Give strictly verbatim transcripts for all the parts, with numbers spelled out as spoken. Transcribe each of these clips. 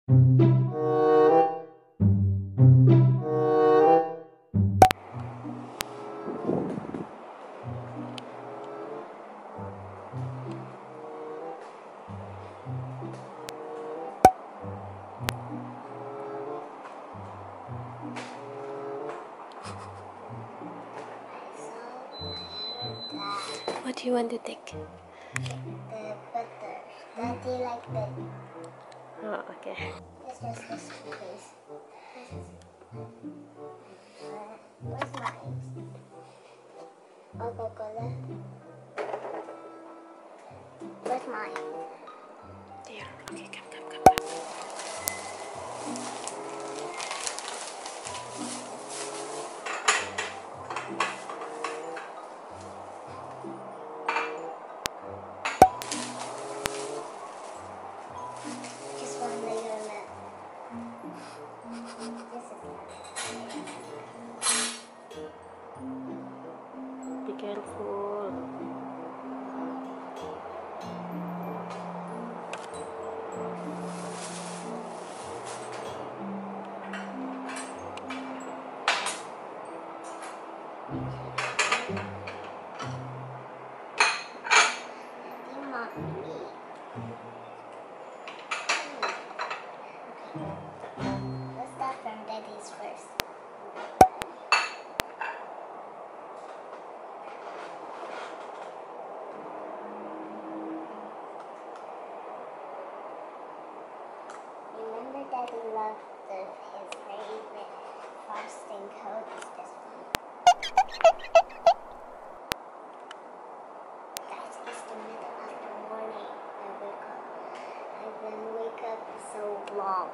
What do you want to take? The butter. Daddy like that. Oh, okay. This is this please. Where's mine? Coca-Cola. Where's mine? There. Okay, come, come, come, come. Just one layer left. This is Be careful. Let's start from Daddy's first. Remember Daddy loved the, his favorite frosting coat is this one. Guys, it's the middle of the morning. I wake up. I've been wake up so long.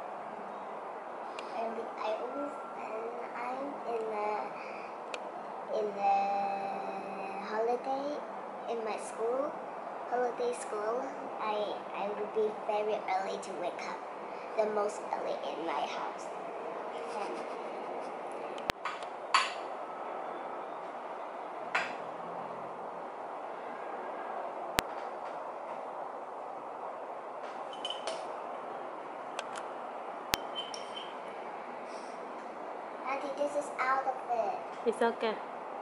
I, I always when I'm in the in the holiday in my school, holiday school, I I would be very early to wake up, the most early in my house. And Daddy, this is out of it. It's okay.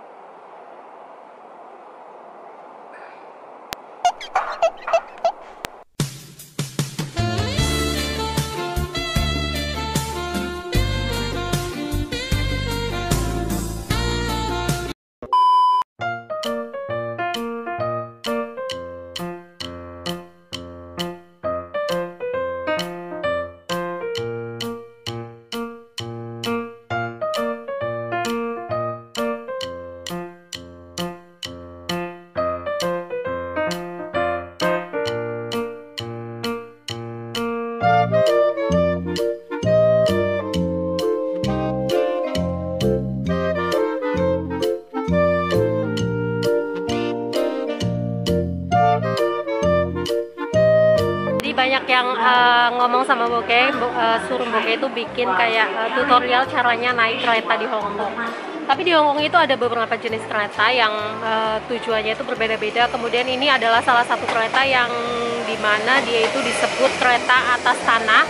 Banyak yang uh, ngomong sama Boke, uh, suruh Boke itu bikin kayak uh, tutorial caranya naik kereta di Hong Kong. Tapi di Hong Kong itu ada beberapa jenis kereta yang uh, tujuannya itu berbeda-beda. Kemudian ini adalah salah satu kereta yang dimana dia itu disebut kereta atas tanah.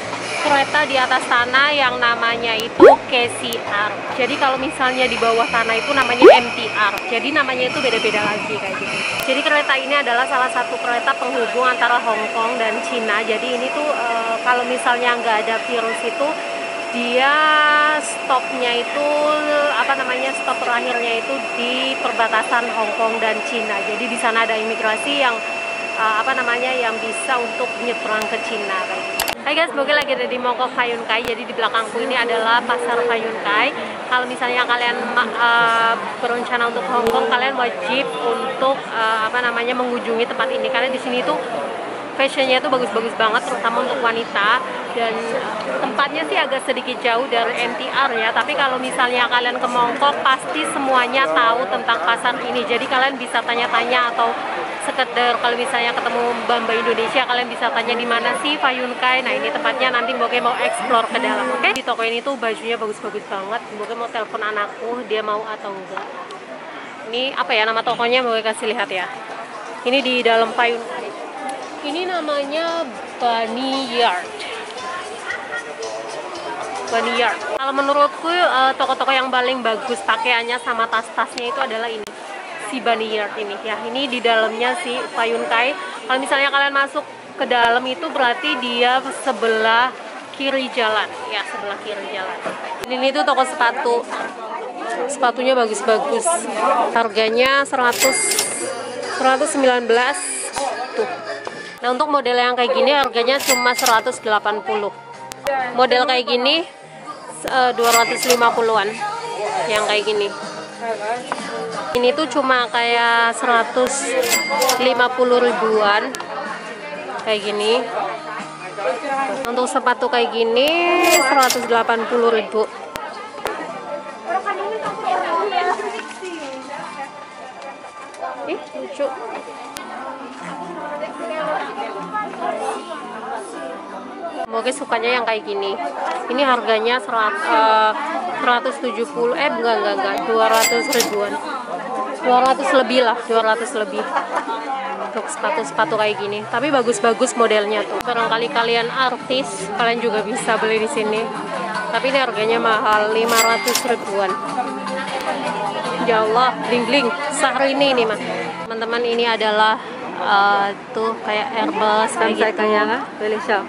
Kereta di atas tanah yang namanya itu K C R. Jadi kalau misalnya di bawah tanah itu namanya M T R. Jadi namanya itu beda-beda lagi kayak gitu. Jadi kereta ini adalah salah satu kereta penghubung antara Hong Kong dan Cina. Jadi ini tuh e, kalau misalnya nggak ada virus itu dia stopnya itu apa namanya stop terakhirnya itu di perbatasan Hong Kong dan Cina. Jadi di sana ada imigrasi yang e, apa namanya yang bisa untuk nyebrang ke Cina kayak gitu. Hai guys, Boke lagi ada di Mongkok Fah Yun Kai. Jadi di belakangku ini adalah pasar Fah Yun Kai. Kalau misalnya kalian uh, berencana untuk Hong Kong, kalian wajib untuk uh, apa namanya mengunjungi tempat ini karena di sini tuh fashionnya itu bagus-bagus banget, terutama untuk wanita. Dan uh, tempatnya sih agak sedikit jauh dari M T R ya. Tapi kalau misalnya kalian ke Mongkok, pasti semuanya tahu tentang pasar ini. Jadi kalian bisa tanya-tanya atau sekedar kalau misalnya ketemu Mbak Indonesia, kalian bisa tanya di mana sih Fah Yun Kai. Nah ini tempatnya, nanti Boke mau explore ke dalam. Oke, okay? Di toko ini tuh bajunya bagus-bagus banget. Boke mau telepon anakku, dia mau atau enggak. Ini apa ya nama tokonya, Boke kasih lihat ya. Ini di dalam Fah Yun Kai. Ini namanya Bunny Yard. Bunny Yard. Kalau menurutku uh, toko-toko yang paling bagus pakaiannya sama tas-tasnya itu adalah ini, si Bunny Yard ini ya. Ini di dalamnya si Payunkai. Kalau misalnya kalian masuk ke dalam itu berarti dia sebelah kiri jalan ya, sebelah kiri jalan. Ini tuh toko sepatu. Sepatunya bagus-bagus. Harganya seratus seratus sembilan belas tuh. Nah, untuk model yang kayak gini harganya cuma seratus delapan puluh. Model kayak gini uh, dua ratus lima puluhan. Yang kayak gini. Ini tuh cuma kayak seratus lima puluh ribuan. Kayak gini. Untuk sepatu kayak gini seratus delapan puluh ribu. Ih, lucu. Moga sukanya yang kayak gini. Ini harganya seratus tujuh puluh, eh enggak enggak enggak, dua ratus ribuan. dua ratus lebih lah, dua ratus lebih. Untuk sepatu-sepatu kayak gini. Tapi bagus-bagus modelnya tuh. Barangkali kalian artis, kalian juga bisa beli di sini. Tapi ini harganya mahal, lima ratus ribuan. Ya Allah, bling-bling. Sehari ini nih, Mas. Teman-teman, ini adalah Uh, tuh kayak Airbus kayak gitu. Boleh shop.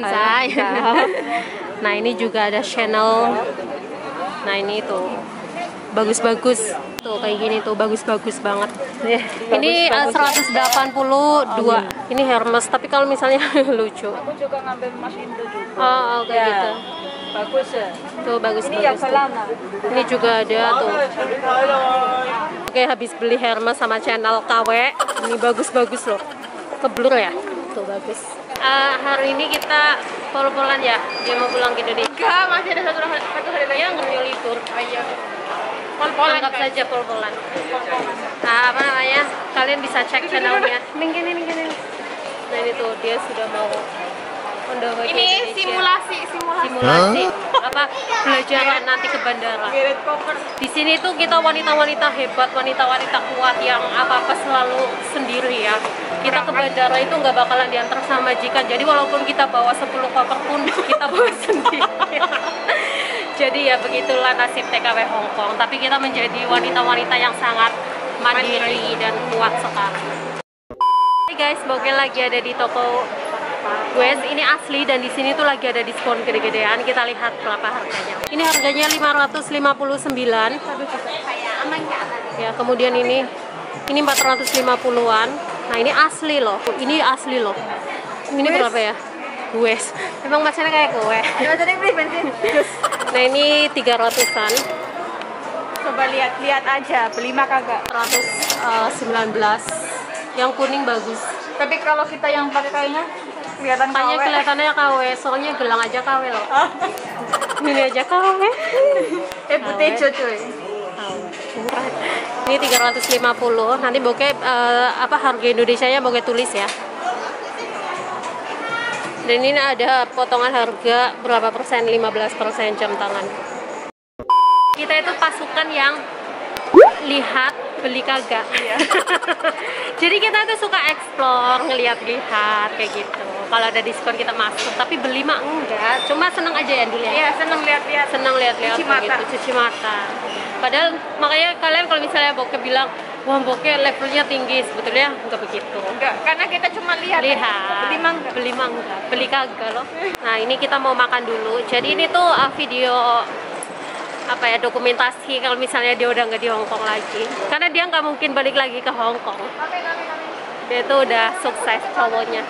Nah, ini juga ada Chanel. Nah, ini tuh bagus-bagus. Tuh kayak gini tuh bagus-bagus banget. Ini uh, seratus delapan puluh dua. Ini Hermes, tapi kalau misalnya lucu. Aku juga ngambil Mas Indo juga. Oh, oh kayak Ya. gitu. Bagus ya. Tuh bagus-bagus. Ini yang tuh. selama. Ini juga ada tuh. Oke, habis beli Hermes sama Chanel K W. Ini bagus-bagus loh. Keblur ya? Tuh bagus. Uh, hari ini kita pol-polan ya. Dia mau pulang ke Indonesia. Enggak, masih ada satu satu hari lagi. Dia nggak mau libur. Oh iya. Pol-polan. Anggap saja pol-polan. Nah, apa namanya? Kalian bisa cek channelnya. Mungkin ini, mungkin ini. Nah, ini tuh dia sudah mau mendapat ke Ini Indonesia. simulasi, simulasi. Simulasi apa pelajaran nanti ke bandara. Geret koper. Di sini tuh kita wanita-wanita hebat, wanita-wanita kuat yang apa-apa selalu sendiri ya. Kita ke bandara itu nggak bakalan diantar sama majikan. Jadi walaupun kita bawa sepuluh koper pun kita bawa sendiri. Jadi ya begitulah nasib T K W Hong Kong. Tapi kita menjadi wanita-wanita yang sangat mandiri dan kuat sekali. Hai guys, Boke lagi ada di toko Guys, ini asli dan di sini tuh lagi ada diskon gede-gedean. Kita lihat berapa harganya. Ini harganya lima ratus lima puluh sembilan. Ya, kemudian ini ini empat ratus lima puluhan. Nah, ini asli loh. Ini asli loh. Ini berapa ya? Guys. Emang macamnya kayak kue. Nah, ini tiga ratusan. Coba lihat-lihat aja, beli mah kagak. seratus sembilan belas. Yang kuning bagus. Tapi kalau kita yang pakai kayaknya kelihatan Kayaknya K W. kelihatannya K W, soalnya gelang aja K W loh. Ini aja K W. Eh, butejo cuy. Ini tiga ratus lima puluh. Nanti Boke uh, apa harga Indonesianya Boke tulis ya. Dan ini ada potongan harga berapa persen? lima belas persen jam tangan. Kita itu pasukan yang lihat beli kagak. Jadi kita tuh suka explore, ngeliat-lihat kayak gitu. Kalau ada diskon kita masuk, tapi beli mah enggak. Cuma seneng aja ya dulu ya. Iya, seneng lihat-lihat. Seneng lihat-lihat Cuci kayak mata. gitu, cuci mata. Padahal makanya kalian kalau misalnya Boke bilang, wah Boke levelnya tinggi, sebetulnya enggak begitu. Enggak, karena kita cuma lihat. Lihat, Beli mah enggak. beli mah enggak, beli kagak loh. Nah, ini kita mau makan dulu. Jadi ini tuh uh, video apa ya, dokumentasi kalau misalnya dia udah nggak di Hong Kong lagi, karena dia nggak mungkin balik lagi ke Hong Kong. Dia tuh udah sukses cowoknya,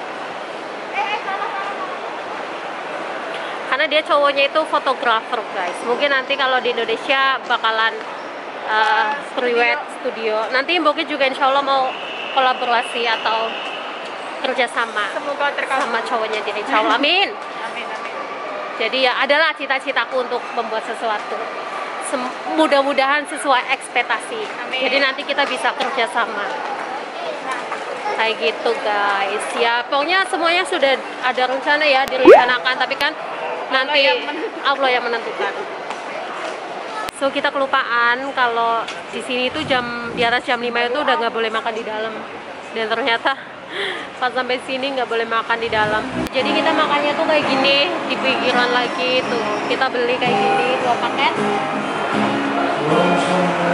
karena dia cowoknya itu fotografer guys. Mungkin nanti kalau di Indonesia bakalan uh, private studio. Nanti Boke juga insya Allah mau kolaborasi atau kerjasama Semoga terkabul. sama cowoknya dia, insya Allah. Amin. Amin, amin. Jadi ya adalah cita-citaku untuk membuat sesuatu. Sem- mudah-mudahan sesuai ekspektasi. Amin. Jadi nanti kita bisa kerja sama. Kayak gitu guys. Ya pokoknya semuanya sudah ada rencana ya, direncanakan. Tapi kan nanti yang menentukan. Allah yang menentukan. So kita kelupaan kalau di sini itu jam di atas jam lima itu udah nggak boleh makan di dalam. Dan ternyata Pas sampai sini nggak boleh makan di dalam. Jadi kita makannya tuh kayak gini di pinggiran lagi tuh. Kita beli kayak gini dua paket.